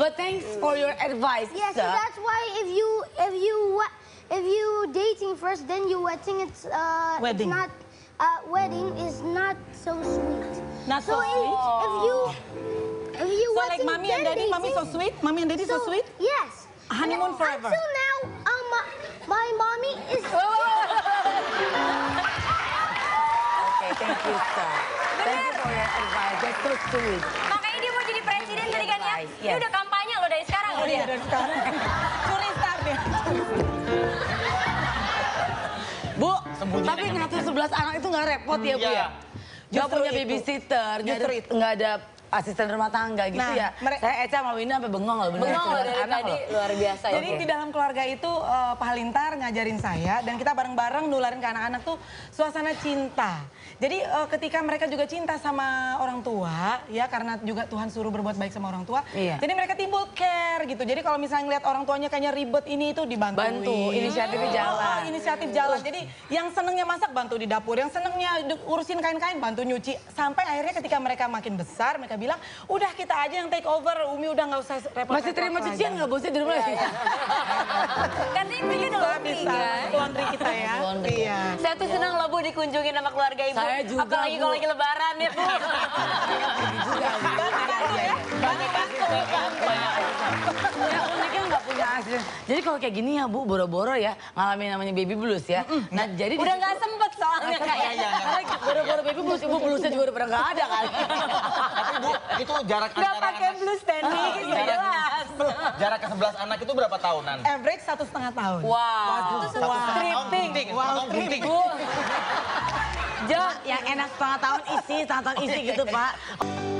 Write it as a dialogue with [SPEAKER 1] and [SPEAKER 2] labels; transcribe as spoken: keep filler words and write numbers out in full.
[SPEAKER 1] But thanks for your advice.
[SPEAKER 2] Yes,
[SPEAKER 1] sir.
[SPEAKER 2] so that's why if you if you if you dating first, then you wedding, it's uh,
[SPEAKER 3] Wedding.
[SPEAKER 2] It's not uh, wedding is not so sweet.
[SPEAKER 3] Not so
[SPEAKER 2] so if,
[SPEAKER 3] sweet?
[SPEAKER 2] if you if you
[SPEAKER 3] So like
[SPEAKER 2] wedding,
[SPEAKER 3] mommy
[SPEAKER 2] then
[SPEAKER 3] and daddy,
[SPEAKER 2] dating,
[SPEAKER 3] mommy so sweet, mommy and daddy so, sweet.
[SPEAKER 2] Yes.
[SPEAKER 3] Honeymoon
[SPEAKER 2] And
[SPEAKER 3] forever.
[SPEAKER 2] Until now, um, my, my mommy is.
[SPEAKER 1] Okay, thank you, sir. Thank you for your advice. That's so sweet.
[SPEAKER 4] Makanya dia mau jadi presiden tadi kan ya. Dia
[SPEAKER 1] Yes.
[SPEAKER 4] udah kampanye loh dari sekarang loh dia.
[SPEAKER 3] Dari sekarang. Curi star dia.
[SPEAKER 1] Bu, tapi ngatur sebelas anak itu nggak repot ya, Bu ya? Nggak
[SPEAKER 3] Justru
[SPEAKER 1] punya
[SPEAKER 3] itu.
[SPEAKER 1] babysitter, nggak ada,
[SPEAKER 3] Justru itu.
[SPEAKER 1] nggak ada asisten rumah tangga gitu
[SPEAKER 3] Nah,
[SPEAKER 1] ya.
[SPEAKER 3] mere-
[SPEAKER 1] Saya Eca sama Winda sampai bengong loh. bener,
[SPEAKER 4] Bengong loh
[SPEAKER 1] sebelas
[SPEAKER 4] dari
[SPEAKER 1] anak
[SPEAKER 4] tadi,
[SPEAKER 1] loh.
[SPEAKER 4] luar biasa ya.
[SPEAKER 3] Jadi di dalam keluarga itu uh, Pak Halilintar ngajarin saya dan kita bareng-bareng nularin ke anak-anak tuh suasana cinta. Jadi uh, ketika mereka juga cinta sama orang tua, ya karena juga Tuhan suruh berbuat baik sama orang tua.
[SPEAKER 1] Iya.
[SPEAKER 3] Jadi mereka timbul care gitu. Jadi kalau misalnya ngeliat orang tuanya kayaknya ribet ini itu dibantuin.
[SPEAKER 1] Bantu, inisiatifnya jalan.
[SPEAKER 3] Oh, oh, inisiatif jalan. Jadi yang senengnya masak bantu di dapur, yang senengnya du- urusin kain-kain bantu nyuci. Sampai akhirnya ketika mereka makin besar, mereka bilang, udah kita aja yang take over, Umi udah nggak usah repot-repot.
[SPEAKER 1] Masih terima cucian nggak bosnya di rumah?
[SPEAKER 4] Kan ini punya
[SPEAKER 3] Bisa,
[SPEAKER 4] laundry
[SPEAKER 3] bisa.
[SPEAKER 4] kan.
[SPEAKER 3] Laundry kita ya.
[SPEAKER 1] Laundry.
[SPEAKER 3] Iya.
[SPEAKER 4] Saya tuh senang loh Bu dikunjungin sama keluarga Ibu.
[SPEAKER 1] Saya juga,
[SPEAKER 4] Apalagi
[SPEAKER 1] Bu.
[SPEAKER 4] kalau lagi lebaran ya Bu.
[SPEAKER 1] Ya uniknya nggak punya asisten. Jadi kalau kayak gini ya Bu, boro-boro ya ngalamin namanya baby blues ya. Nah jadi
[SPEAKER 4] Udah nggak sempet soalnya kayaknya.
[SPEAKER 1] Karena boro-boro baby blues, ibu bluesnya juga udah pernah nggak ada kan.
[SPEAKER 5] Tapi Bu, itu jarak
[SPEAKER 4] Nggak
[SPEAKER 5] antara
[SPEAKER 4] pakai
[SPEAKER 5] anak,
[SPEAKER 4] blue standing, jelas.
[SPEAKER 5] jarak ke sebelas anak itu berapa tahunan?
[SPEAKER 3] Average satu setengah tahun.
[SPEAKER 4] Wow.
[SPEAKER 5] Satu setengah tahun
[SPEAKER 4] Stripping.
[SPEAKER 5] gunting,
[SPEAKER 3] Wow,
[SPEAKER 5] tahun gunting.
[SPEAKER 1] Bu, Jo, yang enak setengah tahun isi, setengah tahun isi gitu Pak.